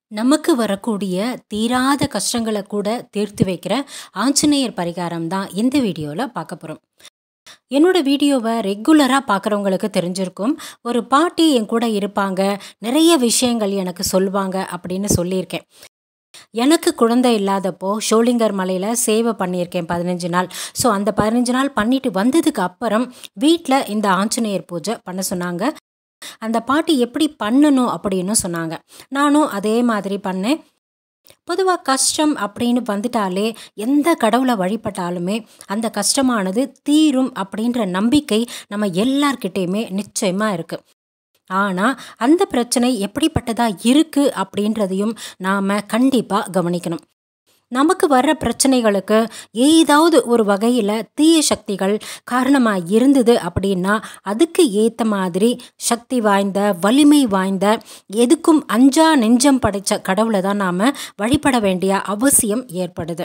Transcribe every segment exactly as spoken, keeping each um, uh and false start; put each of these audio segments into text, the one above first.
நமக்கு வரக்கூடிய தீராத கஷ்டங்கள கூட தீர்த்து வைக்கிற ஆஞ்சநேயர் பரிகாரம் தான் இந்த வீடியோல பார்க்க போறோம். என்னோட வீடியோவ ரெகுலரா பார்க்குறவங்களுக்கு தெரிஞ்சிருக்கும். ஒரு பாட்டி என் கூட இருப்பாங்க. நிறைய விஷயங்கள் எனக்கு சொல்வாங்க அப்படின்னு சொல்லியிருக்கேன். எனக்கு குழந்தை இல்லாதப்போ ஷோலிங்கர் மலையில சேவை பண்ணியிருக்கேன் பதினைந்து நாள். ஸோ அந்த பதினைந்து நாள் பண்ணிட்டு வந்ததுக்கு அப்புறம் வீட்ல இந்த ஆஞ்சநேயர் பூஜை பண்ண சொன்னாங்க. அந்த பாட்டி எப்படி பண்ணணும் அப்படின்னு சொன்னாங்க. நானும் அதே மாதிரி பண்ணேன். பொதுவா கஷ்டம் அப்படின்னு வந்துட்டாலே எந்த கடவுளை வழிபட்டாலுமே அந்த கஷ்டமானது தீரும் அப்படின்ற நம்பிக்கை நம்ம எல்லார்கிட்டயுமே நிச்சயமா இருக்கு. ஆனா அந்த பிரச்சனை எப்படிப்பட்டதா இருக்கு அப்படின்றதையும் நாம கண்டிப்பா கவனிக்கணும். நமக்கு வர்ற பிரச்சனைகளுக்கு ஏதாவது ஒரு வகையில் தீய சக்திகள் காரணமாக இருந்தது அப்படின்னா அதுக்கு ஏற்ற மாதிரி சக்தி வாய்ந்த வலிமை வாய்ந்த எதுக்கும் அஞ்சா நெஞ்சம் படைத்த கடவுளை தான் நாம் வழிபட வேண்டிய அவசியம் ஏற்படுது.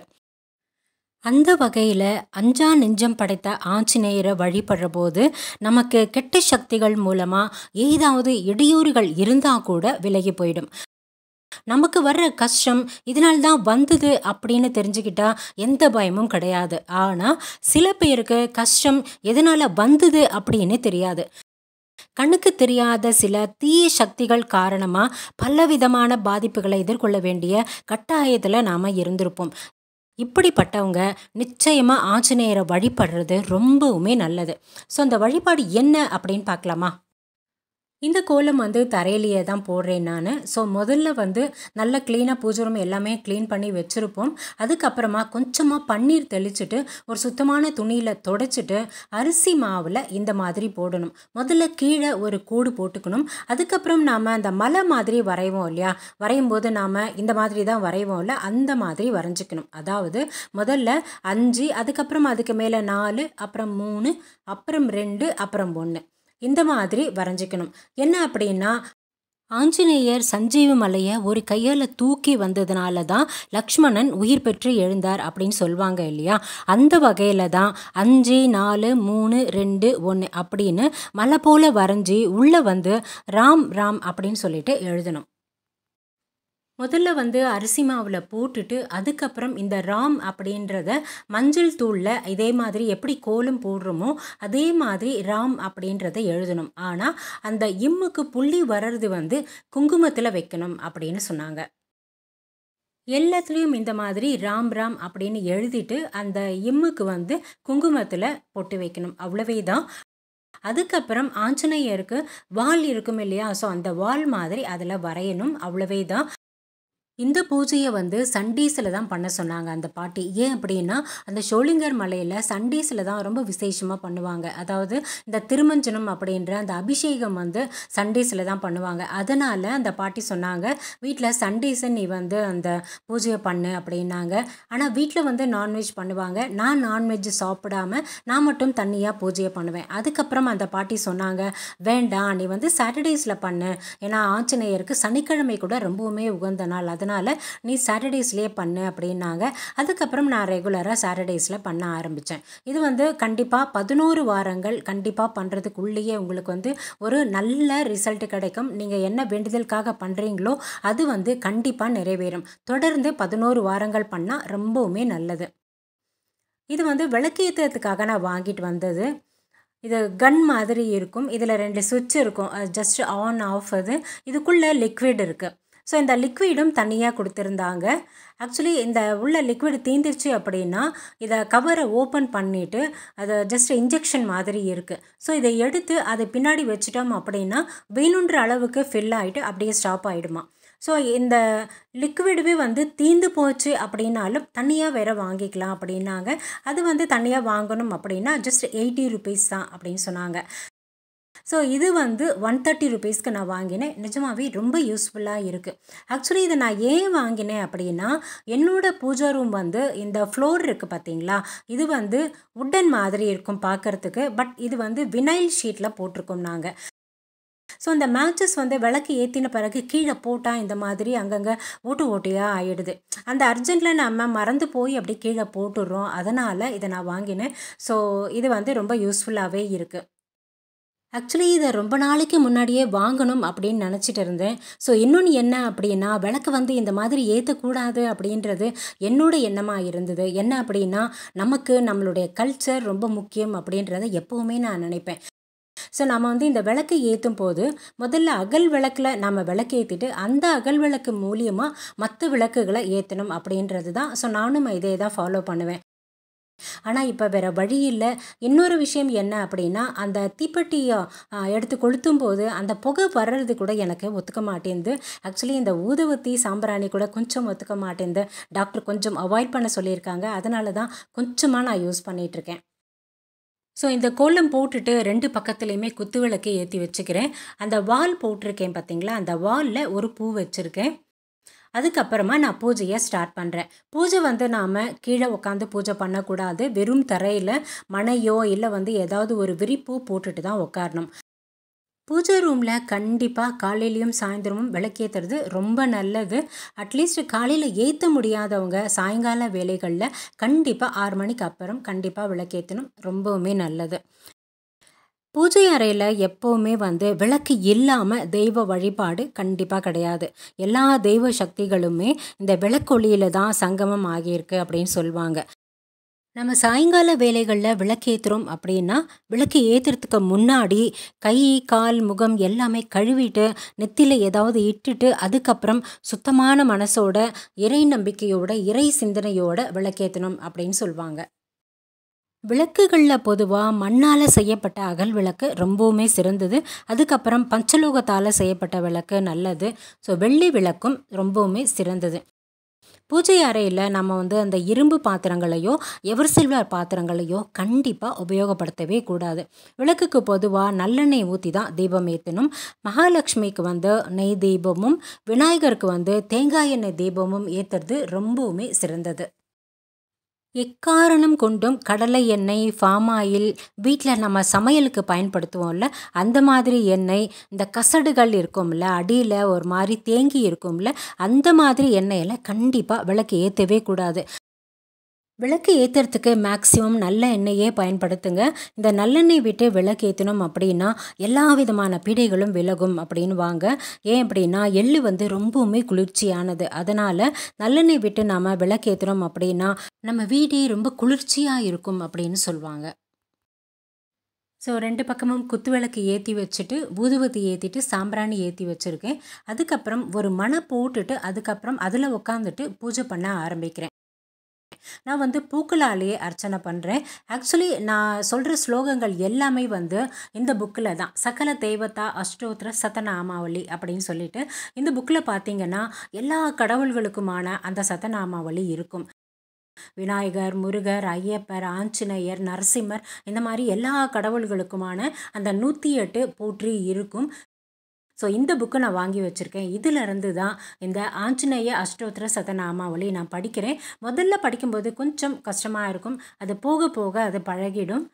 அந்த வகையில் அஞ்சா நெஞ்சம் படைத்த ஆஞ்சநேயரை வழிபடுற போது நமக்கு கெட்ட சக்திகள் மூலமாக ஏதாவது இடையூறுகள் இருந்தால் கூட விலகி போயிடும். நமக்கு வர்ற கஷ்டம் இதனால் தான் வந்தது அப்படின்னு தெரிஞ்சுக்கிட்டா எந்த பயமும் கிடையாது. ஆனால் சில பேருக்கு கஷ்டம் எதனால் வந்தது அப்படின்னு தெரியாது. கண்ணுக்கு தெரியாத சில தீய சக்திகள் காரணமாக பலவிதமான பாதிப்புகளை எதிர்கொள்ள வேண்டிய கட்டாயத்தில் நாம் இருந்திருப்போம். இப்படிப்பட்டவங்க நிச்சயமாக ஆஞ்சநேயரை வழிபடுறது ரொம்பவுமே நல்லது. ஸோ அந்த வழிபாடு என்ன அப்படின்னு பார்க்கலாமா? இந்த கோலம் வந்து தரையிலேயே தான் போடுறேன் நான். ஸோ முதல்ல வந்து நல்ல க்ளீனாக பூஜை ரூம் எல்லாமே க்ளீன் பண்ணி வச்சுருப்போம். அதுக்கப்புறமா கொஞ்சமாக பன்னீர் தெளிச்சுட்டு ஒரு சுத்தமான துணியில் துடைச்சிட்டு அரிசி மாவில் இந்த மாதிரி போடணும். முதல்ல கீழே ஒரு கூடு போட்டுக்கணும். அதுக்கப்புறம் நாம் அந்த மலை மாதிரி வரைவோம் இல்லையா, வரையும் போது நாம் இந்த மாதிரி தான் வரைவோம்ல, அந்த மாதிரி வரைஞ்சிக்கணும். அதாவது முதல்ல அஞ்சு, அதுக்கப்புறம் அதுக்கு மேலே நாலு, அப்புறம் மூணு, அப்புறம் ரெண்டு, அப்புறம் ஒன்று, இந்த மாதிரி வரைஞ்சிக்கணும். என்ன அப்படின்னா ஆஞ்சநேயர் சஞ்சீவ மலையை ஒரு கையால் தூக்கி வந்ததுனால தான் லக்ஷ்மணன் உயிர் பெற்று எழுந்தார் அப்படின்னு சொல்லுவாங்க இல்லையா. அந்த வகையில் தான் அஞ்சு நாலு மூணு ரெண்டு ஒன்று அப்படின்னு மலை போல் வரைஞ்சி உள்ளே வந்து ராம் ராம் அப்படின்னு சொல்லிட்டு எழுதணும். முதல்ல வந்து அரிசி மாவில் போட்டுட்டு அதுக்கப்புறம் இந்த ராம் அப்படின்றத மஞ்சள் தூளில் இதே மாதிரி எப்படி கோலம் போடுறோமோ அதே மாதிரி ராம் அப்படின்றத எழுதணும். ஆனால் அந்த இம்முக்கு புள்ளி வர்றது வந்து குங்குமத்தில் வைக்கணும் அப்படின்னு சொன்னாங்க. எல்லாத்துலேயும் இந்த மாதிரி ராம் ராம் அப்படின்னு எழுதிட்டு அந்த இம்முக்கு வந்து குங்குமத்தில் போட்டு வைக்கணும். அவ்வளவே தான். அதுக்கப்புறம் ஆஞ்சநேயருக்கு வால் இருக்கும் இல்லையா, ஸோ அந்த வால் மாதிரி அதில் வரையணும். அவ்வளவே தான். இந்த பூஜையை வந்து சண்டேஸில் தான் பண்ண சொன்னாங்க அந்த பாட்டி. ஏன் அப்படின்னா அந்த ஷோலிங்கர் மலையில் சண்டேஸில் தான் ரொம்ப விசேஷமாக பண்ணுவாங்க. அதாவது இந்த திருமஞ்சனம் அப்படின்ற அந்த அபிஷேகம் வந்து சண்டேஸில் தான் பண்ணுவாங்க. அதனால் அந்த பாட்டி சொன்னாங்க வீட்டில் சண்டேஸை நீ வந்து அந்த பூஜையை பண்ணு அப்படின்னாங்க. ஆனால் வீட்டில் வந்து நான்வெஜ் பண்ணுவாங்க. நான் நான்வெஜ் சாப்பிடாம நான் மட்டும் தனியாக பூஜையை பண்ணுவேன். அதுக்கப்புறம் அந்த பாட்டி சொன்னாங்க வேண்டாம், நீ வந்து சாட்டர்டேஸில் பண்ணு, ஏன்னா ஆஞ்சநேயருக்கு சனிக்கிழமை கூட ரொம்பவுமே உகந்த நாள், அதனால் நீ சாட்டர்டேஸ்லேயே பண்ணு அப்படின்னாங்க. அதுக்கப்புறம் நான் ரெகுலராக சாட்டர்டேஸில் பண்ண ஆரம்பித்தேன். இது வந்து கண்டிப்பாக பதினோரு வாரங்கள் கண்டிப்பாக பண்ணுறதுக்குள்ளேயே உங்களுக்கு வந்து ஒரு நல்ல ரிசல்ட் கிடைக்கும். நீங்கள் என்ன வேண்டுதலுக்காக பண்ணுறீங்களோ அது வந்து கண்டிப்பாக நிறைவேறும். தொடர்ந்து பதினோரு வாரங்கள் பண்ணால் ரொம்பவுமே நல்லது. இது வந்து விளக்கேற்றத்துக்காக நான் வாங்கிட்டு வந்தது. இது கன் மாதிரி இருக்கும். இதில் ரெண்டு சுவிட்ச் இருக்கும். Just on off. அது இதுக்குள்ளே லிக்விட் இருக்குது. ஸோ இந்த லிக்விடும் தனியாக கொடுத்துருந்தாங்க. ஆக்சுவலி இந்த உள்ள லிக்விட் தீந்துருச்சு அப்படின்னா இதை கவரை ஓப்பன் பண்ணிவிட்டு அதை ஜஸ்ட் இன்ஜெக்ஷன் மாதிரி இருக்குது. ஸோ இதை எடுத்து அதை பின்னாடி வச்சுட்டோம் அப்படின்னா வேணுன்ற அளவுக்கு ஃபில் ஆகிட்டு அப்படியே ஸ்டாப் ஆகிடுமா. ஸோ இந்த லிக்விடுவே வந்து தீந்து போச்சு அப்படின்னாலும் தனியாக வேறு வாங்கிக்கலாம் அப்படின்னாங்க. அது வந்து தனியாக வாங்கணும் அப்படின்னா ஜஸ்ட் எயிட்டி ருபீஸ் தான் அப்படின்னு சொன்னாங்க. ஸோ இது வந்து ஒன் தேர்ட்டி ருபீஸ்க்கு நான் வாங்கினேன். நிஜமாகவே ரொம்ப யூஸ்ஃபுல்லாக இருக்குது. ஆக்சுவலி இதை நான் ஏன் வாங்கினேன் அப்படின்னா என்னோடய பூஜா ரூம் வந்து இந்த ஃப்ளோர் இருக்குது பார்த்தீங்களா, இது வந்து உட்டன் மாதிரி இருக்கும் பார்க்குறதுக்கு. பட் இது வந்து வினைல் ஷீட்டில் போட்டிருக்கோம் நாங்கள். ஸோ இந்த மேட்சஸ் வந்து விளக்கு ஏற்றின பிறகு கீழே போட்டால் இந்த மாதிரி அங்கங்கே ஓட்டு ஓட்டையாக ஆகிடுது. அந்த அர்ஜென்ட்டில் நம்ம மறந்து போய் அப்படி கீழே போட்டுடுறோம். அதனால் இதை நான் வாங்கினேன். ஸோ இது வந்து ரொம்ப யூஸ்ஃபுல்லாகவே இருக்குது. ஆக்சுவலி இதை ரொம்ப நாளைக்கு முன்னாடியே வாங்கணும் அப்படின்னு நினச்சிட்டு இருந்தேன். ஸோ இன்னொன்று என்ன அப்படின்னா, விளக்கு வந்து இந்த மாதிரி ஏற்றக்கூடாது அப்படின்றது என்னோட எண்ணமாக இருந்தது. என்ன அப்படின்னா, நமக்கு நம்மளுடைய கல்ச்சர் ரொம்ப முக்கியம் அப்படின்றத எப்போவுமே நான் நினைப்பேன். ஸோ நம்ம வந்து இந்த விளக்கு ஏற்றும் போது முதல்ல அகல் விளக்கில் நம்ம விளக்கு ஏற்றிட்டு அந்த அகல் விளக்கு மூலியமாக மற்ற விளக்குகளை ஏற்றணும் அப்படின்றது தான். ஸோ நானும் இதே தான் ஃபாலோ பண்ணுவேன். ஆனால் இப்போ வேறு வழி இல்லை. இன்னொரு விஷயம் என்ன அப்படின்னா, அந்த தீப்பெட்டியை எடுத்து கொளுத்தும் போது அந்த புகை வர்றது கூட எனக்கு ஒத்துக்க மாட்டேங்குது. ஆக்சுவலி இந்த ஊதுவத்தி சாம்பிராணி கூட கொஞ்சம் ஒத்துக்க மாட்டேங்குது. டாக்டர் கொஞ்சம் அவாய்ட் பண்ண சொல்லியிருக்காங்க. அதனால தான் கொஞ்சமாக நான் யூஸ் பண்ணிகிட்ருக்கேன். ஸோ இந்த கோலம் போட்டுட்டு ரெண்டு பக்கத்துலேயுமே குத்து விளக்கு ஏற்றி வச்சுக்கிறேன். அந்த வால் போட்டிருக்கேன் பார்த்தீங்களா, அந்த வாலில் ஒரு பூ வச்சுருக்கேன். அதுக்கப்புறமா நான் பூஜையை ஸ்டார்ட் பண்ணுறேன். பூஜை வந்து நாம் கீழே உட்காந்து பூஜை பண்ணக்கூடாது. வெறும் தரையில் மணையோ இல்லை வந்து ஏதாவது ஒரு விரிப்போ போட்டுட்டு தான் உட்காரணும். பூஜை ரூமில் கண்டிப்பாக காலையிலையும் சாயந்தரமும் விளக்கேற்றுறது ரொம்ப நல்லது. அட்லீஸ்ட் காலையில் ஏற்ற முடியாதவங்க சாயங்கால வேலைகளில் கண்டிப்பாக ஆறு மணிக்கு அப்புறம் கண்டிப்பாக விளக்கேற்றணும். ரொம்பவுமே நல்லது. பூஜை அறையில் எப்போவுமே வந்து விளக்கு இல்லாமல் தெய்வ வழிபாடு கண்டிப்பாக கிடையாது. எல்லா தெய்வ சக்திகளுமே இந்த விளக்கொளியில் தான் சங்கமம் ஆகியிருக்கு அப்படின்னு சொல்லுவாங்க. நம்ம சாயங்கால வேலைகளில் விளக்கேற்றுறோம் அப்படின்னா, விளக்கு ஏற்றுறதுக்கு முன்னாடி கை, கால், முகம் எல்லாமே கழுவிட்டு நெத்தியில் ஏதாவது இட்டுட்டு அதுக்கப்புறம் சுத்தமான மனசோட இறை நம்பிக்கையோட இறை சிந்தனையோட விளக்கேற்றணும் அப்படின்னு சொல்லுவாங்க. விளக்குகளில் பொதுவாக மண்ணால் செய்யப்பட்ட அகல் விளக்கு ரொம்பவுமே சிறந்தது. அதுக்கப்புறம் பஞ்சலோகத்தால் செய்யப்பட்ட விளக்கு நல்லது. ஸோ வெள்ளி விளக்கும் ரொம்பவுமே சிறந்தது. பூஜை அறையில் நம்ம வந்து அந்த இரும்பு பாத்திரங்களையோ எவர் சில்வர் பாத்திரங்களையோ கண்டிப்பாக உபயோகப்படுத்தவே கூடாது. விளக்குக்கு பொதுவாக நல்லெண்ணெய் ஊற்றி தான் தீபம் ஏற்றணும். மகாலட்சுமிக்கு வந்து நெய் தீபமும் விநாயகருக்கு வந்து தேங்காய் எண்ணெய் தீபமும் ஏற்றுறது ரொம்பவுமே சிறந்தது. எக்காரணம் கொண்டும் கடலை எண்ணெய், ஃபார்ம் ஆயில் வீட்டில் நம்ம சமையலுக்கு பயன்படுத்துவோம்ல, அந்த மாதிரி எண்ணெய், இந்த கசடுகள் இருக்கும்ல, அடியில் ஒரு மாதிரி தேங்கி இருக்கும்ல, அந்த மாதிரி எண்ணெயில் கண்டிப்பாக விளக்கு ஏற்றவே கூடாது. விளக்கு ஏற்றுறதுக்கு மேக்ஸிமம் நல்ல எண்ணெயே பயன்படுத்துங்க. இந்த நல்லெண்ணெய் விட்டு விளக்கு ஏற்றணும் அப்படின்னா எல்லா விதமான பீடைகளும் விலகும் அப்படின்னு வாங்க. ஏன் அப்படின்னா எள்ளு வந்து ரொம்பவுமே குளிர்ச்சியானது. அதனால் நல்லெண்ணெய் விட்டு நாம் விளக்கு ஏற்றுறோம் அப்படின்னா நம்ம வீடே ரொம்ப குளிர்ச்சியாக இருக்கும் அப்படின்னு சொல்லுவாங்க. ஸோ ரெண்டு பக்கமும் குத்து விளக்கு ஏற்றி வச்சுட்டு ஊதுவத்தி ஏற்றிட்டு சாம்பிராணி ஏற்றி வச்சுருக்கேன். அதுக்கப்புறம் ஒரு மணை போட்டுட்டு அதுக்கப்புறம் அதில் உட்காந்துட்டு பூஜை பண்ண ஆரம்பிக்கிறேன். நான் வந்து பூக்களாலேயே அர்ச்சனை பண்ணுறேன். ஆக்சுவலி நான் சொல்கிற ஸ்லோகங்கள் எல்லாமே வந்து இந்த புக்கில் தான். சகல தேவதா அஷ்டோத்திர சதநாமாவளி அப்படின்னு சொல்லிட்டு இந்த புக்கில் பார்த்தீங்கன்னா எல்லா கடவுள்களுக்குமான அந்த சதநாமாவளி இருக்கும். விநாயகர், முருகர், ஐயப்பர், ஆஞ்சநேயர், நரசிம்மர் இந்த மாதிரி எல்லா கடவுள்களுக்குமான அந்த நூற்றி எட்டு போற்றி இருக்கும். ஸோ இந்த புக்கை நான் வாங்கி வச்சுருக்கேன். இதிலிருந்து தான் இந்த ஆஞ்சநேய அஷ்டோத்திர சதநாமாவளி நான் படிக்கிறேன். முதல்ல படிக்கும்போது கொஞ்சம் கஷ்டமாக இருக்கும். அது போக போக அது பழகிடும்.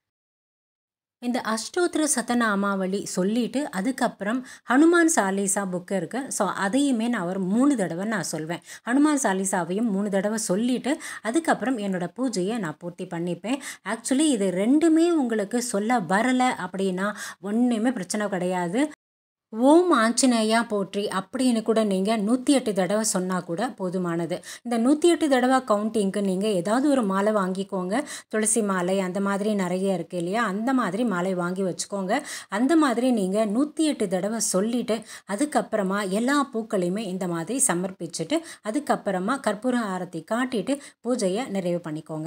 இந்த அஷ்டோத்திர சதநாமாவளி சொல்லிவிட்டு அதுக்கப்புறம் ஹனுமான் சாலிசா புக்கு இருக்குது. ஸோ அதையுமே நான் ஒரு மூணு தடவை நான் சொல்வேன். ஹனுமான் சாலிசாவையும் மூணு தடவை சொல்லிவிட்டு அதுக்கப்புறம் என்னோடய பூஜையை நான் பூர்த்தி பண்ணிப்பேன். ஆக்சுவலி இது ரெண்டுமே உங்களுக்கு சொல்ல வரலை அப்படின்னா ஒன்றுமே பிரச்சனை கிடையாது. ஓம் ஆஞ்சநேயா போற்றி அப்படின்னு கூட நீங்கள் நூற்றி எட்டு தடவை சொன்னால் கூட போதுமானது. இந்த நூற்றி எட்டு தடவை கவுண்டிங்க்கு நீங்கள் ஏதாவது ஒரு மாலை வாங்கிக்கோங்க. துளசி மாலை அந்த மாதிரி நிறைய இருக்குது இல்லையா, அந்த மாதிரி மாலை வாங்கி வச்சுக்கோங்க. அந்த மாதிரி நீங்கள் நூற்றி எட்டு தடவை சொல்லிவிட்டு அதுக்கப்புறமா எல்லா பூக்களையுமே இந்த மாதிரி சமர்ப்பிச்சுட்டு அதுக்கப்புறமா கற்பூர ஆரத்தி காட்டிட்டு பூஜையை நிறைவு பண்ணிக்கோங்க.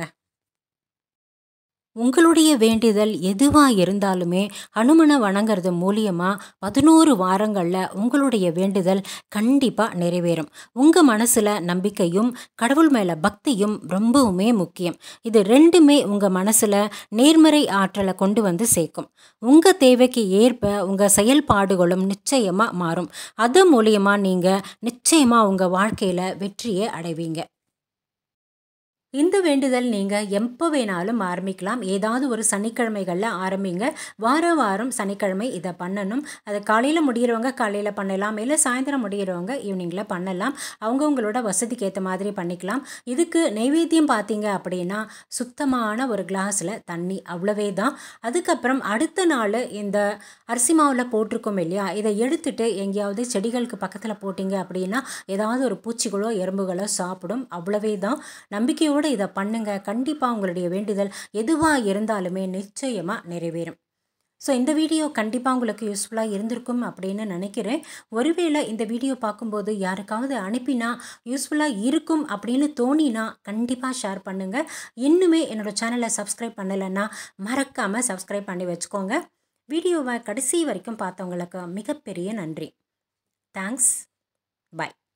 உங்களுடைய வேண்டுதல் எதுவாக இருந்தாலுமே ஹனுமனை வணங்குறது மூலியமாக பதினோரு வாரங்களில் உங்களுடைய வேண்டுதல் கண்டிப்பாக நிறைவேறும். உங்கள் மனசில் நம்பிக்கையும் கடவுள் மேலே பக்தியும் ரொம்பவுமே முக்கியம். இது ரெண்டுமே உங்கள் மனசில் நேர்மறை ஆற்றலை கொண்டு வந்து சேர்க்கும். உங்கள் தேவைக்கு ஏற்ப உங்கள் செயல்பாடுகளும் நிச்சயமாக மாறும். அது மூலியமாக நீங்கள் நிச்சயமாக உங்கள் வாழ்க்கையில் வெற்றியை அடைவீங்க. இந்த வேண்டுதல் நீங்கள் எப்போ வேணாலும் ஆரம்பிக்கலாம். ஏதாவது ஒரு சனிக்கிழமைகளில் ஆரம்பிங்க. வார வாரம் சனிக்கிழமை இதை பண்ணணும். அது காலையில் முடிகிறவங்க காலையில் பண்ணலாம், இல்லை சாயந்தரம் முடிகிறவங்க ஈவினிங்கில் பண்ணலாம். அவங்கவுங்களோட வசதிக்கு ஏற்ற மாதிரி பண்ணிக்கலாம். இதுக்கு நைவேத்தியம் பார்த்தீங்க அப்படின்னா சுத்தமான ஒரு கிளாஸில் தண்ணி, அவ்வளவே தான். அதுக்கப்புறம் அடுத்த நாள் இந்த அரிசி மாவில் போட்டிருக்கோம் இல்லையா, இதை எடுத்துட்டு எங்கேயாவது செடிகளுக்கு பக்கத்தில் போட்டிங்க அப்படின்னா ஏதாவது ஒரு பூச்சிகளோ எறும்புகளோ சாப்பிடும், அவ்வளவே தான். நம்பிக்கையோடு இதை பண்ணுங்க. கண்டிப்பாக உங்களுடைய வேண்டுதல் எதுவாக இருந்தாலுமே நிச்சயமாக நிறைவேறும். ஸோ இந்த வீடியோ கண்டிப்பாக உங்களுக்கு யூஸ்ஃபுல்லாக இருந்திருக்கும் அப்படின்னு நினைக்கிறேன். ஒருவேளை இந்த வீடியோ பார்க்கும்போது யாருக்காவது அனுப்பினா யூஸ்ஃபுல்லாக இருக்கும் அப்படின்னு தோணினா கண்டிப்பாக ஷேர் பண்ணுங்கள். இன்னுமே என்னோடய சேனலை சப்ஸ்கிரைப் பண்ணலைன்னா மறக்காமல் சப்ஸ்கிரைப் பண்ணி வச்சுக்கோங்க. வீடியோவை கடைசி வரைக்கும் பார்த்தவங்களுக்கு மிகப்பெரிய நன்றி. தேங்க்ஸ். பாய்.